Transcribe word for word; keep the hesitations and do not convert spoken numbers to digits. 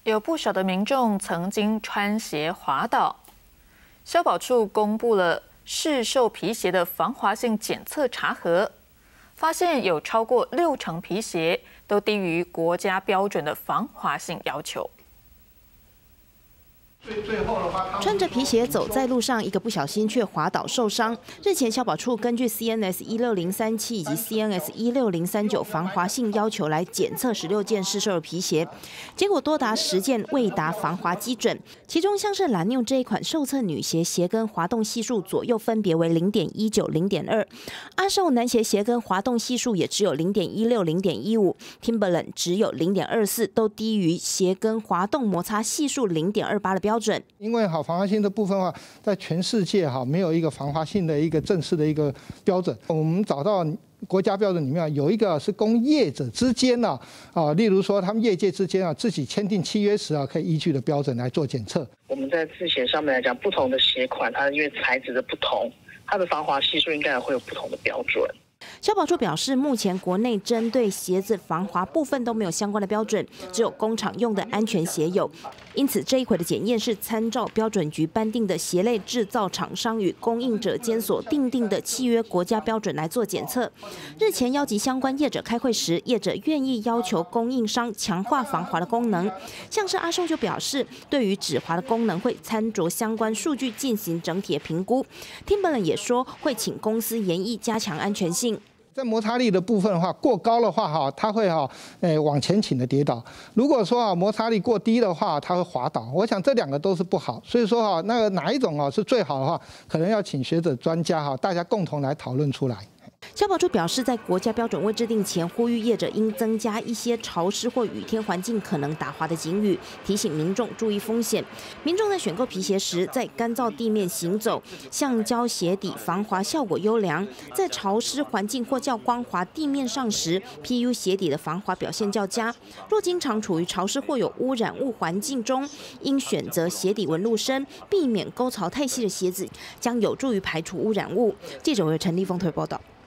有不少的民众曾经穿鞋滑倒。消保处公布了市售皮鞋的防滑性检测查核，发现有超过六成皮鞋都低于国家标准的防滑性要求。 穿着皮鞋走在路上，一个不小心却滑倒受伤。日前，消保处根据 C N S 一六零三七以及 C N S 一六零三九防滑性要求来检测十六件市售的皮鞋，结果多达十件未达防滑基准。其中，像是蓝妞这一款受测女鞋鞋跟滑动系数左右分别为零点一九、零点二；阿寿男鞋鞋跟滑动系数也只有零点一六、零点一五 ；Timberland 只有零点二四，都低于鞋跟滑动摩擦系数零点二八的标准。 因为好防滑性的部分的话，在全世界哈没有一个防滑性的一个正式的一个标准。我们找到国家标准里面有一个是供业者之间呢啊，例如说他们业界之间啊自己签订契约时啊，可以依据的标准来做检测。 我们在制鞋上面来讲，不同的鞋款，它因为材质的不同，它的防滑系数应该也会有不同的标准。 消保处表示，目前国内针对鞋子防滑部分都没有相关的标准，只有工厂用的安全鞋有。因此，这一回的检验是参照标准局颁定的鞋类制造厂商与供应者间所订定的契约国家标准来做检测。日前邀集相关业者开会时，业者愿意要求供应商强化防滑的功能。像是阿寿就表示，对于止滑的功能会参照相关数据进行整体的评估。Timberland 也说会请公司研议加强安全性。 在摩擦力的部分的话，过高的话哈，它会哈，诶往前倾的跌倒；如果说啊摩擦力过低的话，它会滑倒。我想这两个都是不好，所以说哈，那个哪一种啊是最好的话，可能要请学者专家哈，大家共同来讨论出来。 消保处表示，在国家标准未制定前，呼吁业者应增加一些潮湿或雨天环境可能打滑的警语，提醒民众注意风险。民众在选购皮鞋时，在干燥地面行走，橡胶鞋底防滑效果优良；在潮湿环境或较光滑地面上时 ，P U 鞋底的防滑表现较佳。若经常处于潮湿或有污染物环境中，应选择鞋底纹路深、避免沟槽太细的鞋子，将有助于排除污染物。记者为陈立峰特别报道。